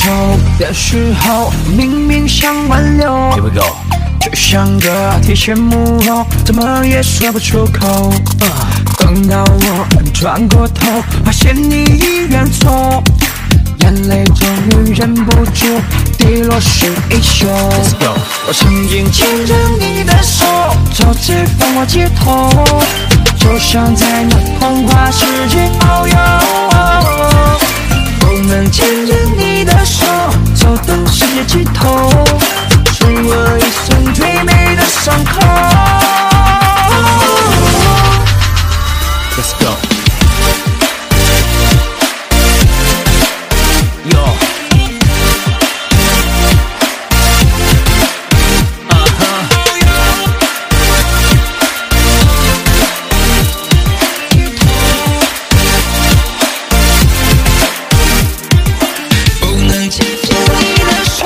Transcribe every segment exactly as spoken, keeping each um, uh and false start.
头的时候，明明想挽留 Here we go， 却像个提线木偶，怎么也说不出口。Uh, 等到我转过头，发现你已远走，眼泪终于忍不住滴落湿衣袖。 Let's go， 我曾经牵着你的手，走在繁华街头，就像在那童话世界遨游。不能牵着你的手，走到世界尽头，是我一生最美的伤口。 Let's go， Yo， Uh-huh， 不能牵着你的手。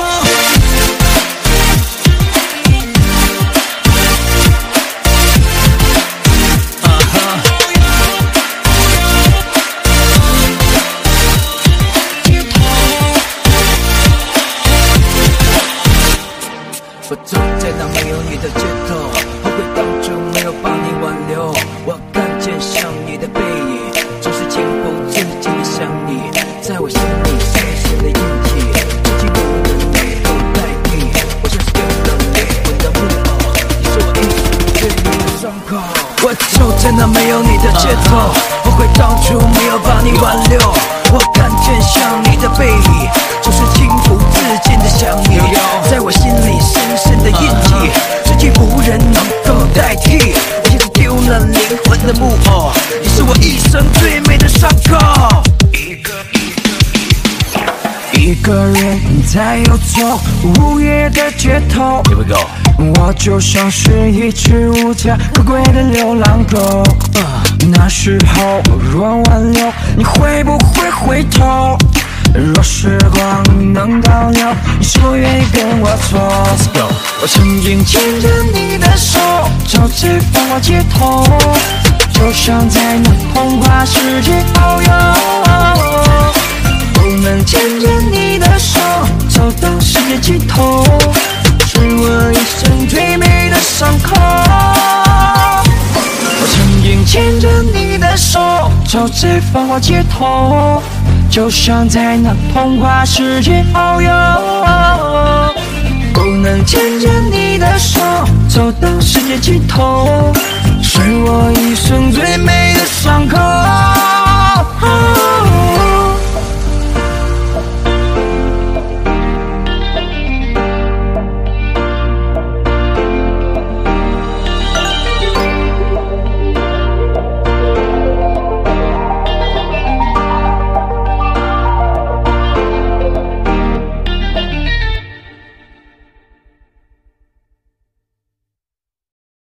我走在那没有你的街头，后悔当初没有帮你挽留。我看见像你的背影，总是情不自禁地想你，在我心里深深的印记，至今无人能够代替。我像是丢了灵魂的木偶，你是我一生最美的伤口。我走在那没有你的街头，后悔当初没有帮你挽留。我看见像你的背影，总是情不自禁地想你，在我心里深深的印记，至今无人能够代替。我像是丢了灵魂的木偶，你是我一生最美的伤口。 一个人在游走午夜的街头 Here we go， 我就像是一只无家可归的流浪狗。那时候若挽留，你会不会回头？若时光能倒流，你是否愿意跟我走 Let's go， 我曾经牵着你的手，走在繁华街头，就像在那童话世界遨游。不能牵着你的手，走到世界尽头，是我一生最美的伤口。我曾经牵着你的手，走在繁华街头，就像在那童话世界遨游。不能牵着你的手，走到世界尽头，是我一